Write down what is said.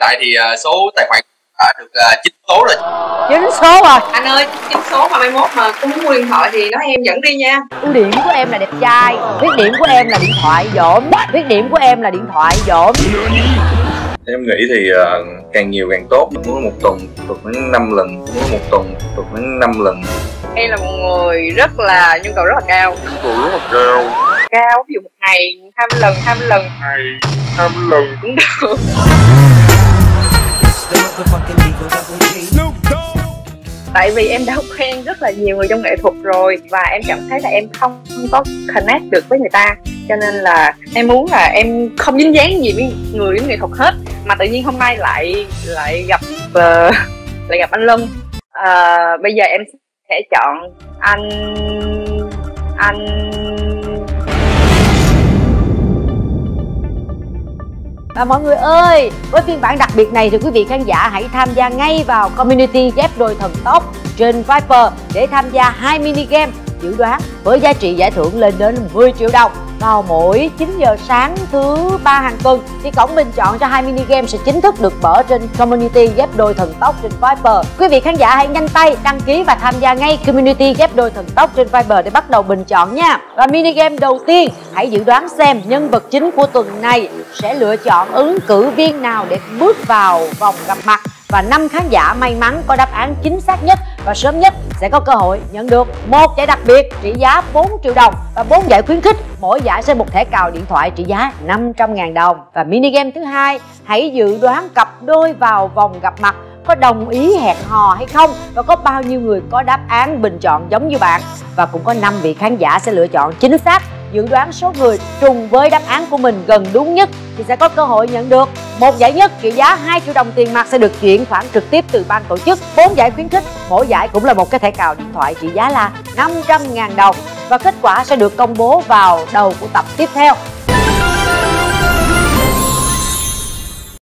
tại thì số tài khoản đã được 9 số rồi. 9 số rồi. Anh ơi, 9 số mà mai mốt mà có muốn mua điện thoại thì nói em dẫn đi nha. Ưu điểm của em là đẹp trai, khuyết điểm của em là điện thoại dỗm, khuyết điểm của em là điện thoại dỗm. Em nghĩ thì càng nhiều càng tốt. Muốn một tuần được đến 5 lần, muốn một tuần được đến 5 lần. Em là một người rất là nhu cầu rất là cao. Cao, ví dụ một ngày 20 lần, 20 lần cũng được. Tại vì em đã quen rất là nhiều người trong nghệ thuật rồi và em cảm thấy là em không có connect được với người ta, cho nên là em muốn là em không dính dáng gì với người nghệ thuật hết. Mà tự nhiên hôm nay lại gặp anh Lân. Bây giờ em sẽ chọn anh Và mọi người ơi, với phiên bản đặc biệt này thì quý vị khán giả hãy tham gia ngay vào community ghép đôi thần tốc trên Viber để tham gia 2 mini game dự đoán với giá trị giải thưởng lên đến 10 triệu đồng. Vào mỗi 9 giờ sáng thứ 3 hàng tuần thì cổng bình chọn cho 2 mini game sẽ chính thức được mở trên community ghép đôi thần tốc trên Viber. Quý vị khán giả hãy nhanh tay đăng ký và tham gia ngay community ghép đôi thần tốc trên Viber để bắt đầu bình chọn nha. Và mini game đầu tiên, hãy dự đoán xem nhân vật chính của tuần này sẽ lựa chọn ứng cử viên nào để bước vào vòng gặp mặt. Và 5 khán giả may mắn có đáp án chính xác nhất và sớm nhất sẽ có cơ hội nhận được một giải đặc biệt trị giá 4 triệu đồng và 4 giải khuyến khích, mỗi giải sẽ một thẻ cào điện thoại trị giá 500.000 đồng. Và mini game thứ hai, hãy dự đoán cặp đôi vào vòng gặp mặt có đồng ý hẹn hò hay không và có bao nhiêu người có đáp án bình chọn giống như bạn. Và cũng có 5 vị khán giả sẽ lựa chọn chính xác, dự đoán số người trùng với đáp án của mình gần đúng nhất thì sẽ có cơ hội nhận được một giải nhất trị giá 2 triệu đồng tiền mặt sẽ được chuyển khoản trực tiếp từ ban tổ chức, 4 giải khuyến khích, mỗi giải cũng là một cái thẻ cào điện thoại trị giá là 500.000 đồng. Và kết quả sẽ được công bố vào đầu của tập tiếp theo.